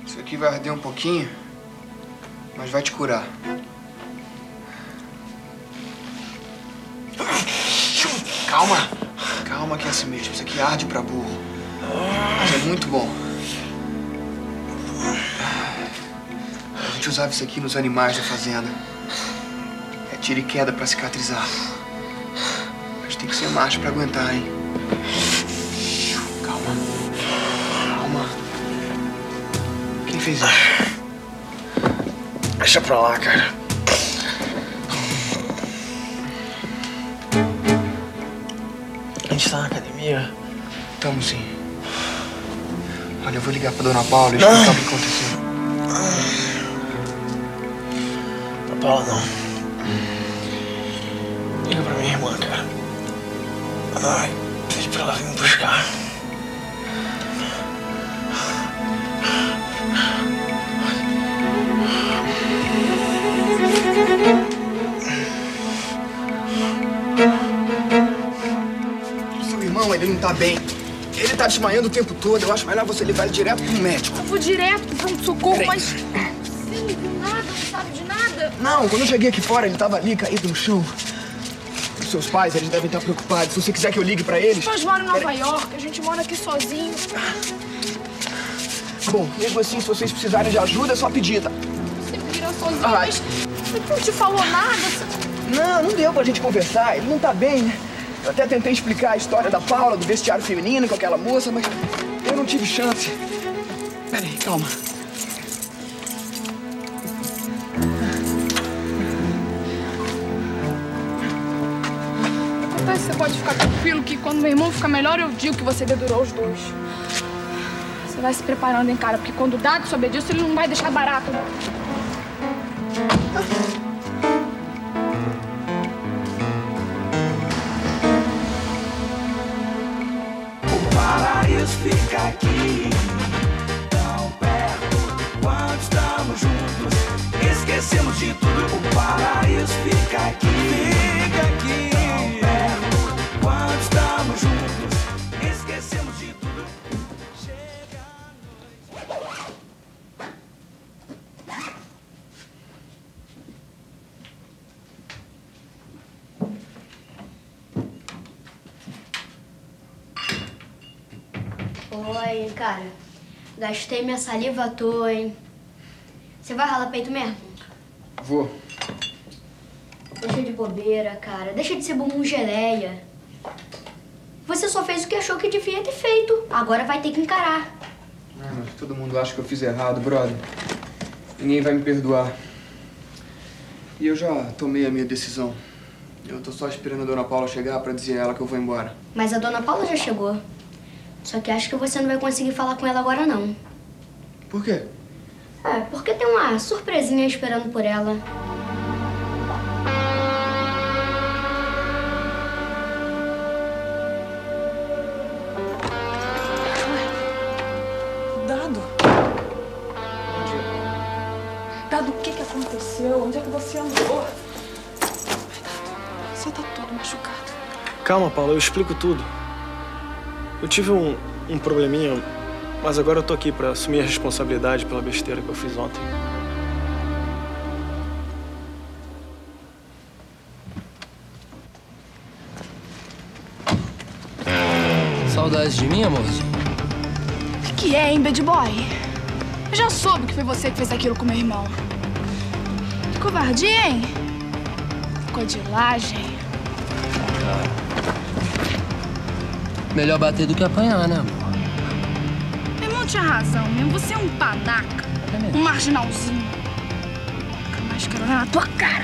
Isso aqui vai arder um pouquinho, mas vai te curar. Calma. Calma que é assim mesmo. Isso aqui arde pra burro. Mas é muito bom. A gente usava isso aqui nos animais da fazenda. É tiro e queda pra cicatrizar. Mas tem que ser macho pra aguentar, hein? Calma. Calma. Quem fez isso? Deixa pra lá, cara. A gente tá na academia? Tamo sim. Olha, eu vou ligar pra Dona Paula e explicar o que aconteceu. Dona Paula, não. Liga pra minha irmã, cara. Ai, pede pra ela vir me buscar. Seu irmão, ele não tá bem. Ele tá desmaiando o tempo todo. Eu acho melhor você levar ele direto pro médico. Eu vou direto pro pronto-socorro, mas... Você não viu nada, não sabe de nada? Não, quando eu cheguei aqui fora, ele tava ali, caído no chão. Os seus pais, eles devem estar preocupados. Se você quiser que eu ligue pra eles... Nós moramos em Nova York, a gente mora aqui sozinho. Bom, mesmo assim, se vocês precisarem de ajuda, é só pedir, tá? Você vira sozinho, mas... Ele não te falou nada? Não deu pra gente conversar. Ele não tá bem, né? Eu até tentei explicar a história da Paula, do vestiário feminino com aquela moça, mas eu não tive chance. Pera aí, calma. Você pode ficar tranquilo que quando meu irmão ficar melhor, eu digo que você dedurou os dois. Você vai se preparando, hein, cara? Porque quando o Dado souber disso, ele não vai deixar barato, não. Fica aqui, tão perto, quando estamos juntos, esquecemos de tudo. O paraíso fica aqui, tão perto, quando estamos juntos, esquecemos de tudo. Chega Oi, cara. Gastei minha saliva à toa, hein? Você vai ralar peito mesmo? Vou. Deixa de bobeira, cara. Deixa de ser bumbum geleia. Você só fez o que achou que devia ter feito. Agora vai ter que encarar. Ah, mas todo mundo acha que eu fiz errado, brother. Ninguém vai me perdoar. E eu já tomei a minha decisão. Eu tô só esperando a Dona Paula chegar pra dizer a ela que eu vou embora. Mas a Dona Paula já chegou. Só que acho que você não vai conseguir falar com ela agora, não. Por quê? É, porque tem uma surpresinha esperando por ela. Dado? Dado, o que aconteceu? Onde é que você andou? Você tá todo machucado. Calma, Paula, eu explico tudo. Eu tive um probleminha, mas agora eu tô aqui pra assumir a responsabilidade pela besteira que eu fiz ontem. Saudades de mim, amorzinho? O que é, hein, bad boy? Eu já soube que foi você que fez aquilo com meu irmão. Que covardia, hein? Codilagem. Melhor bater do que apanhar, né, amor? Meu irmão tinha razão mesmo. Você é um panaca. Um marginalzinho. Nunca mais quero olhar na tua cara.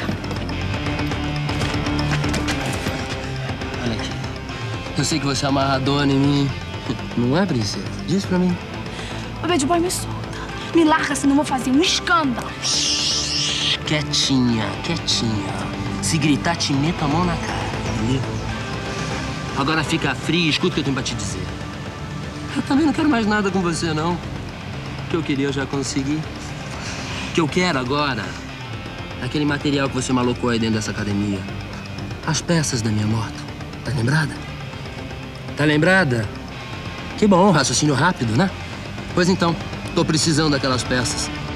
Olha aqui. Eu sei que você é amarradona em mim. Não é, princesa? Diz pra mim. Ô, bad boy, me solta. Me larga, senão eu vou fazer um escândalo. Shhh, quietinha, quietinha. Se gritar, te meto a mão na cara, entendeu? Agora fica frio e escuta o que eu tenho pra te dizer. Eu também não quero mais nada com você, não. O que eu queria eu já consegui. O que eu quero agora é aquele material que você malocou aí dentro dessa academia. As peças da minha moto. Tá lembrada? Tá lembrada? Que bom, raciocínio rápido, né? Pois então, Tô precisando daquelas peças.